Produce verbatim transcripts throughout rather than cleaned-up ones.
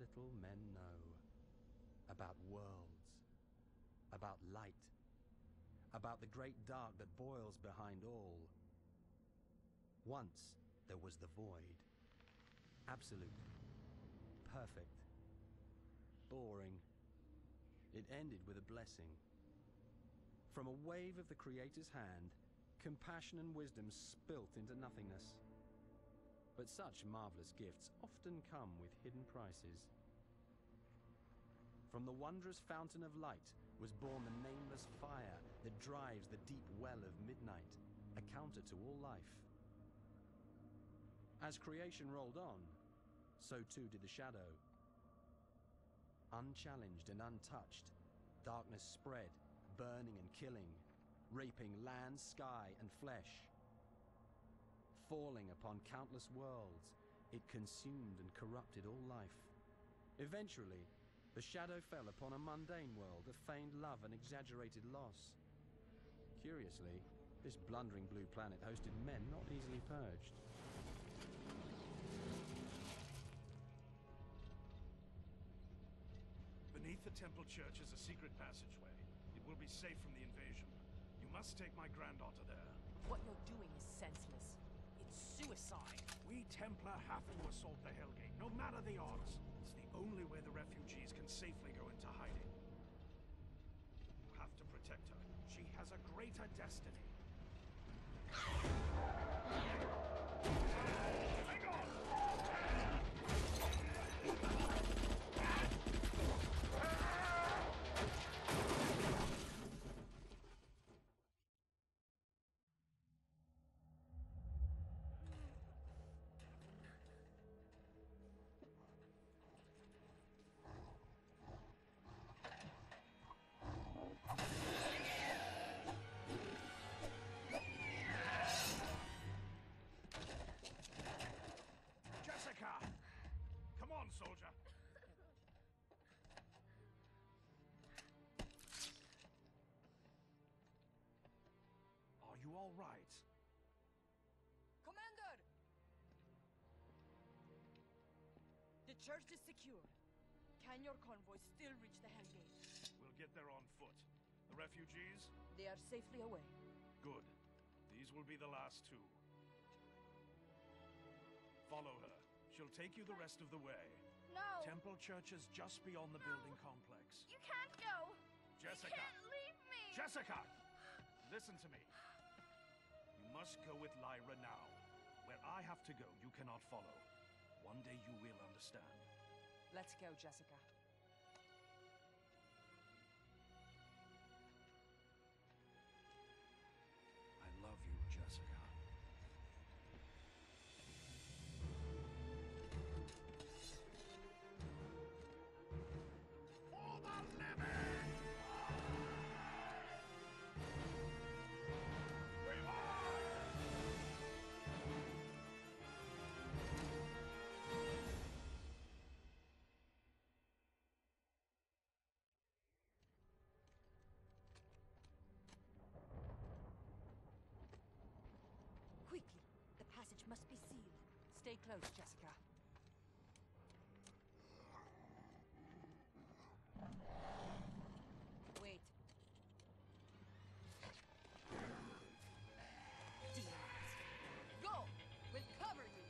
little men know about worlds, about light, about the great dark that boils behind all. Once there was the void. Absolute. Perfect. Boring. It ended with a blessing. From a wave of the Creator's hand, compassion and wisdom spilt into nothingness. But such marvelous gifts often come with hidden prices. From the wondrous fountain of light was born the nameless fire that drives the deep well of midnight, a counter to all life. As creation rolled on, so too did the shadow. Unchallenged and untouched, darkness spread, burning and killing, raping land, sky, and flesh. Falling upon countless worlds, it consumed and corrupted all life. Eventually, the shadow fell upon a mundane world of feigned love and exaggerated loss. Curiously, this blundering blue planet hosted men not easily purged. Beneath the temple church is a secret passageway. It will be safe from the invasion. You must take my granddaughter there. What you're doing is senseless. It's suicide. We Templar have to assault the Hellgate, no matter the odds. It's the only way the refugees can safely go into hiding. You have to protect her. She has a greater destiny. Hang on! Soldier. Are you all right? Commander! The church is secure. Can your convoy still reach the Hellgate? We'll get there on foot. The refugees? They are safely away. Good. These will be the last two. Follow her. She'll take you the rest of the way. No! Temple Church is just beyond the No. building complex. You can't go! Jessica! You can't leave me! Jessica! Listen to me. You must go with Lyra now. Where I have to go, you cannot follow. One day you will understand. Let's go, Jessica. I love you, Jessica. For the living! Quickly! The passage must be sealed. Stay close, Jessica. Wait. Demons. Go! We'll cover you!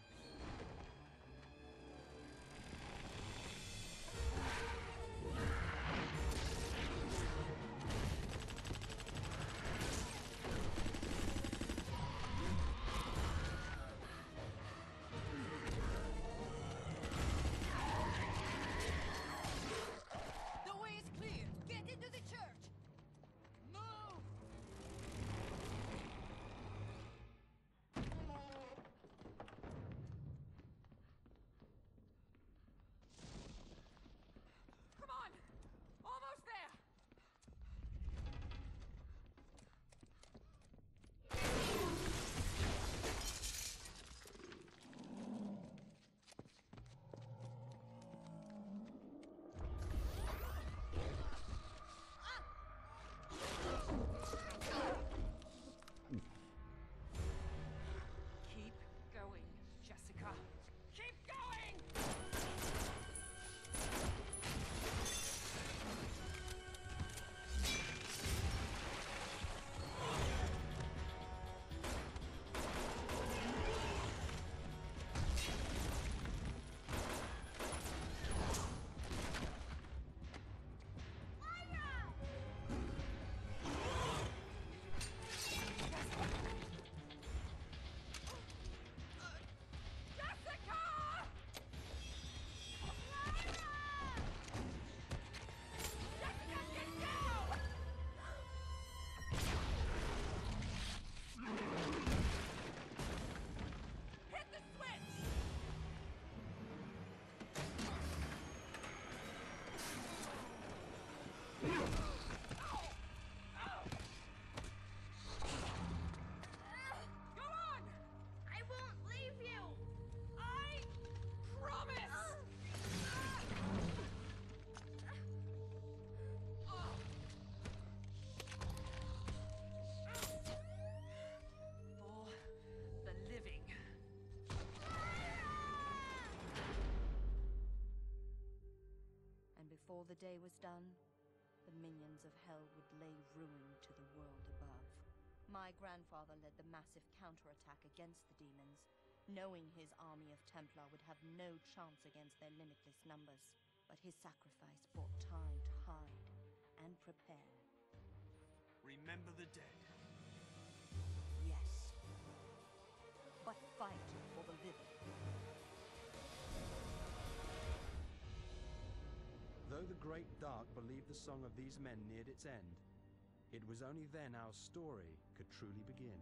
before the day was done, the minions of hell would lay ruin to the world above. My grandfather led the massive counterattack against the demons, knowing his army of Templar would have no chance against their limitless numbers. But his sacrifice bought time to hide and prepare. Remember the dead. Yes. But fight for the living. Though the Great Dark believed the song of these men neared its end, it was only then our story could truly begin.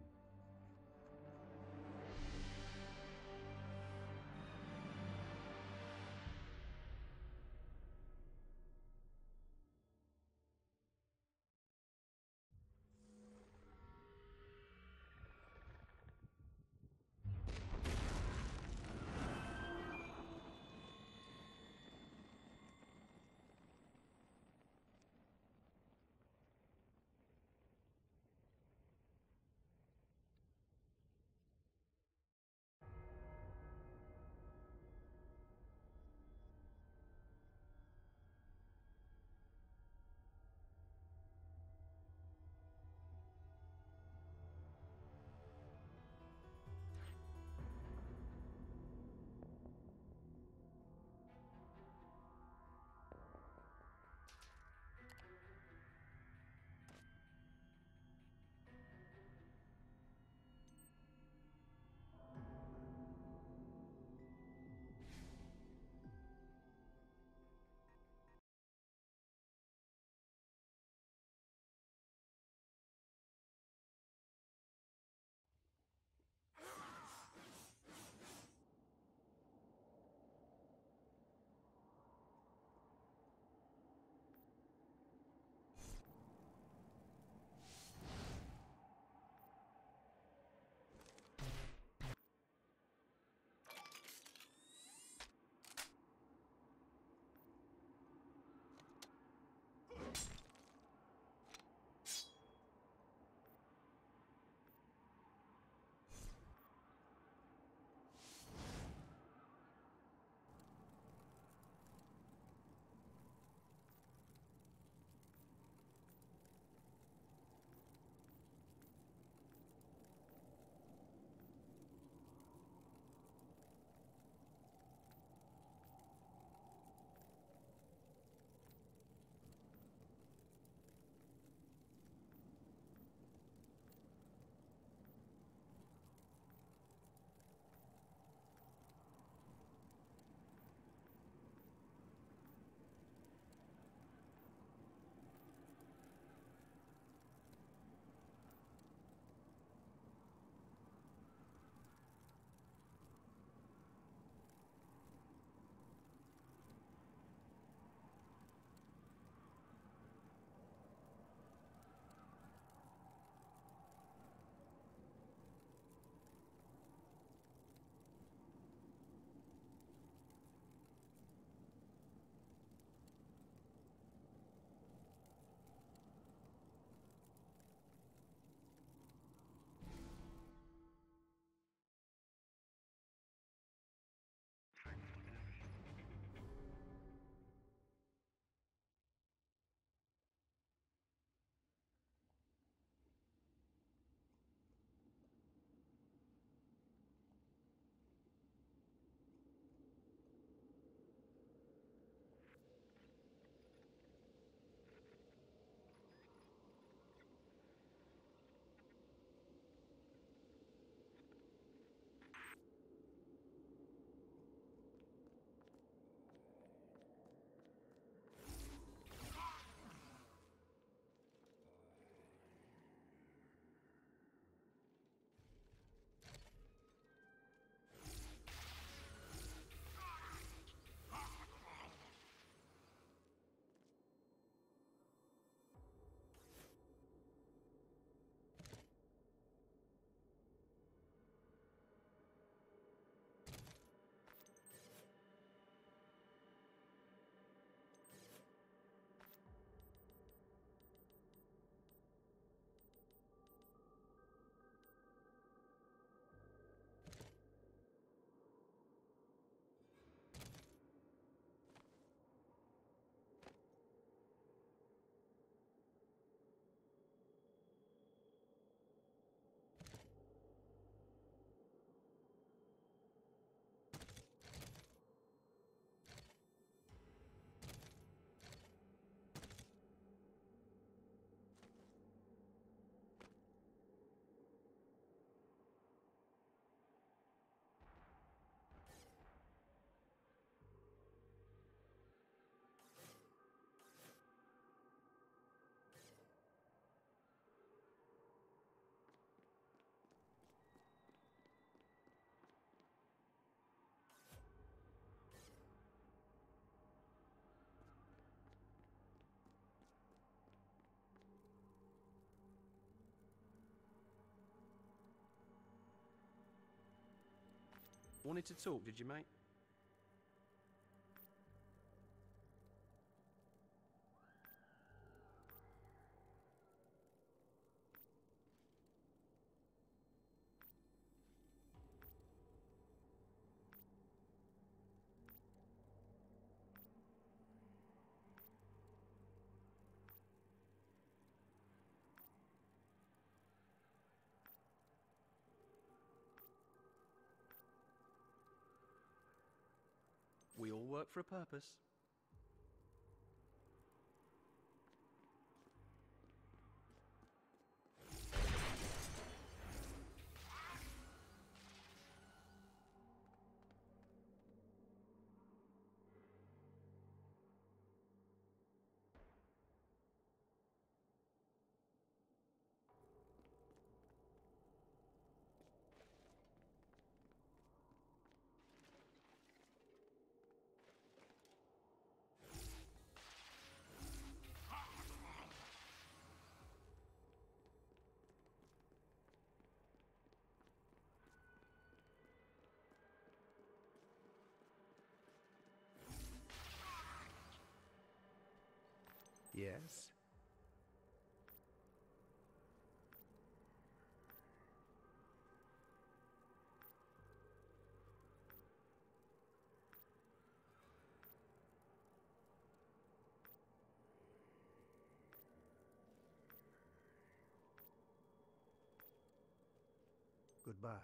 Wanted to talk, did you, mate? We all work for a purpose. Yes? Goodbye.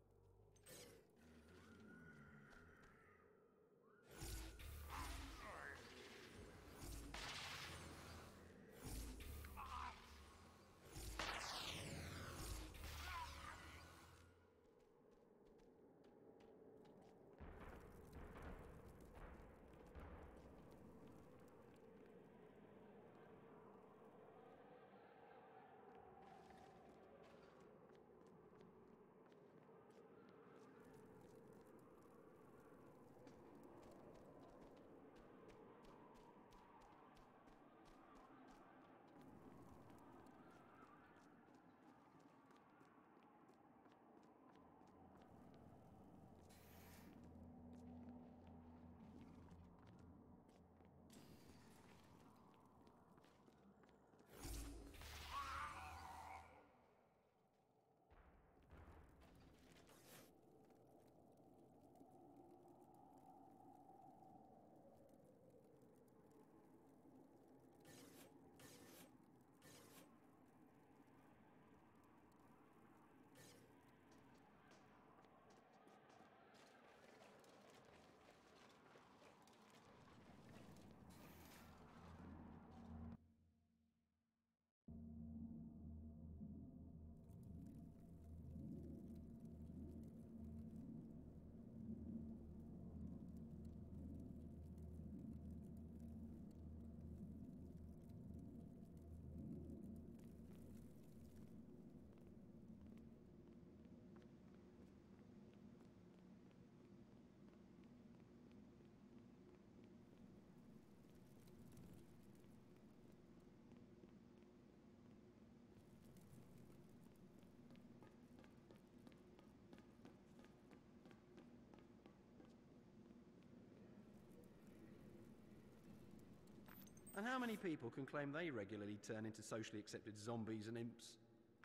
And how many people can claim they regularly turn into socially accepted zombies and imps?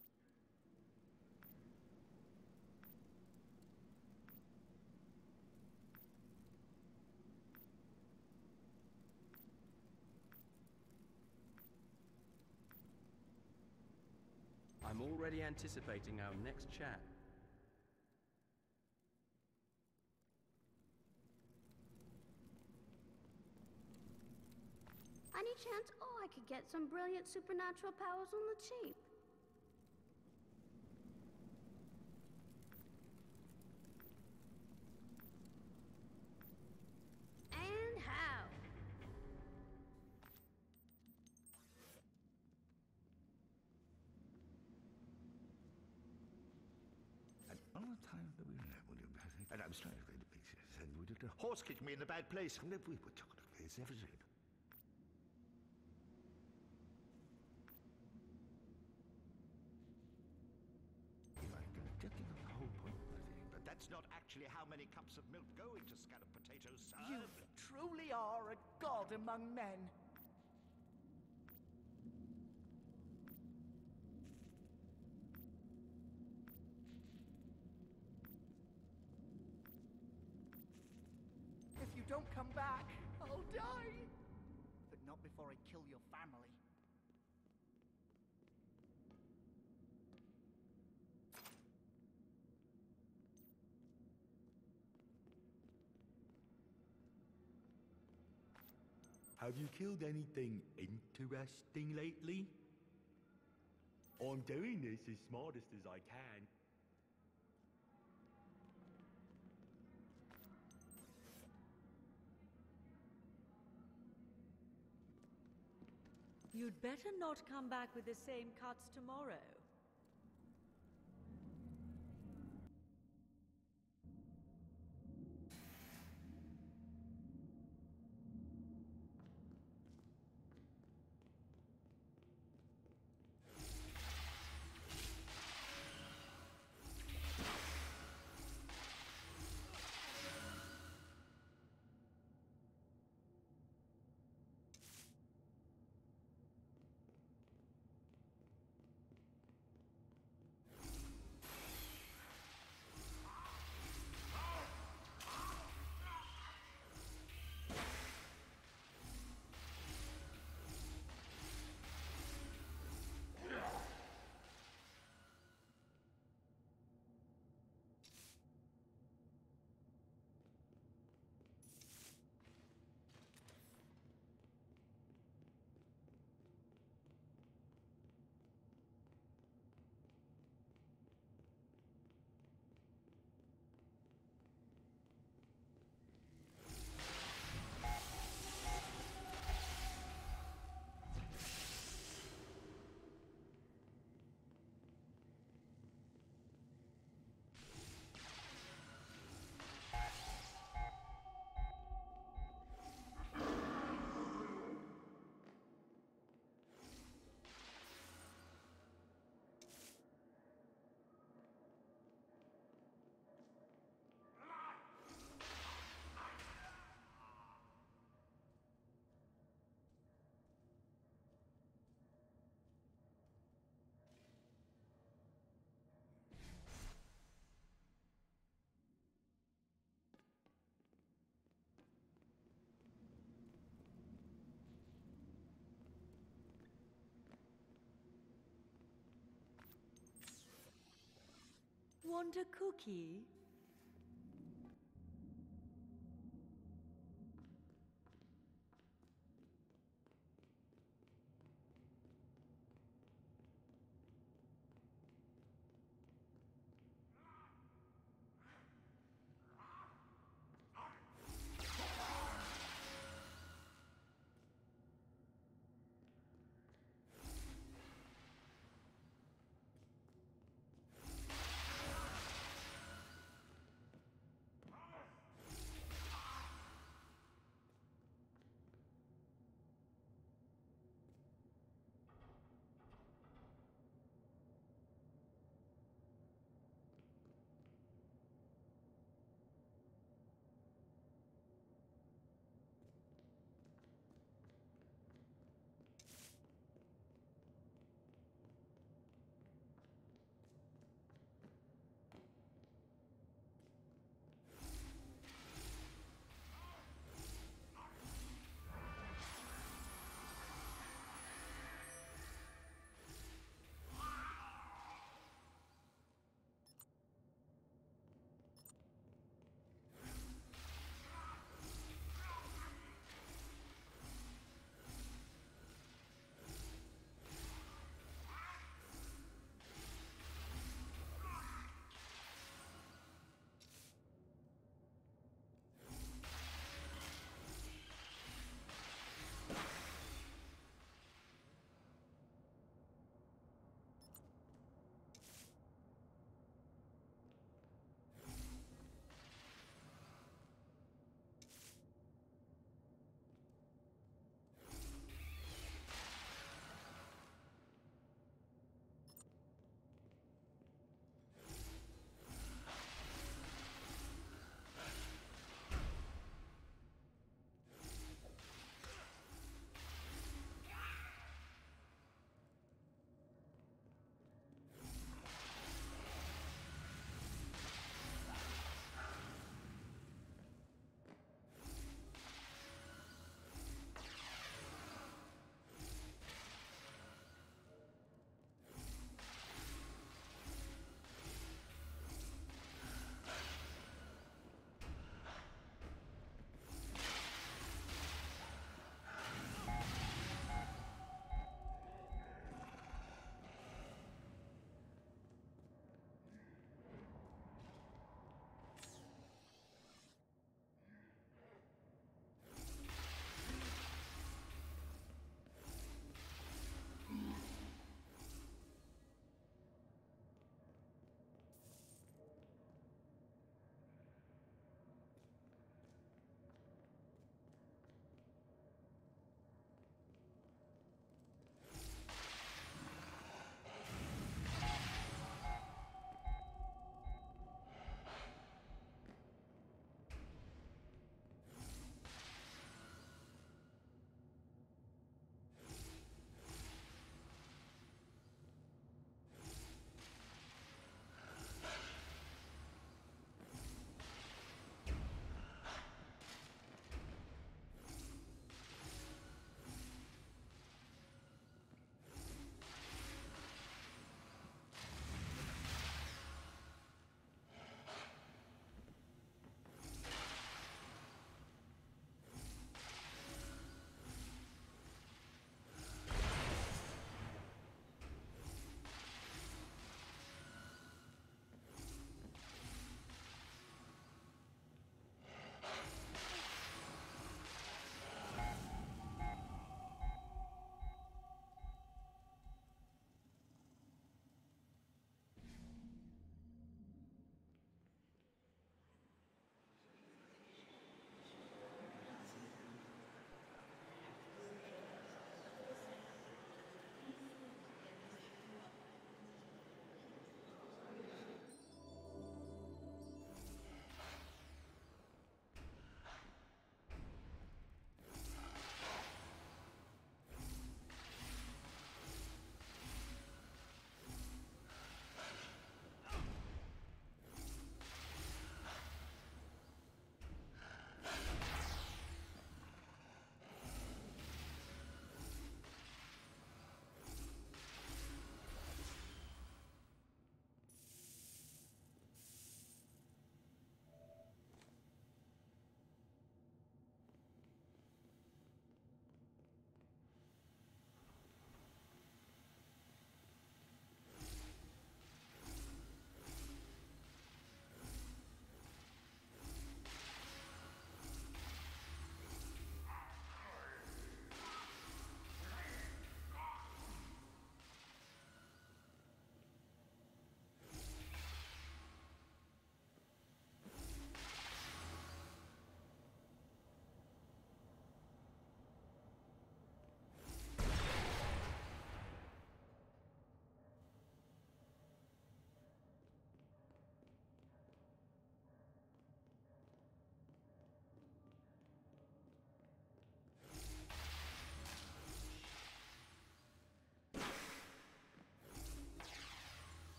I'm already anticipating our next chat. Any chance, oh, I could get some brilliant supernatural powers on the cheap? And how? And all the time that we were there, would you, and I was trying to read the pictures, and would you horse kick me in the bad place, and we were talking of this everything. Getting on the whole point of the thing, but that's not actually actually how many cups of milk go into scalloped potatoes, sir. You truly are a god among men. If you don't come back, I'll die. But not before I kill your family. Have you killed anything interesting lately? I'm doing this as smartest as I can. You'd better not come back with the same cuts tomorrow. Want a cookie?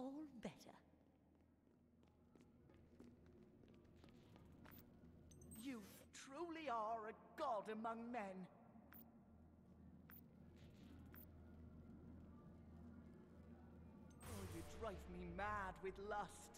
all better. You truly are a god among men. Oh, you drive me mad with lust.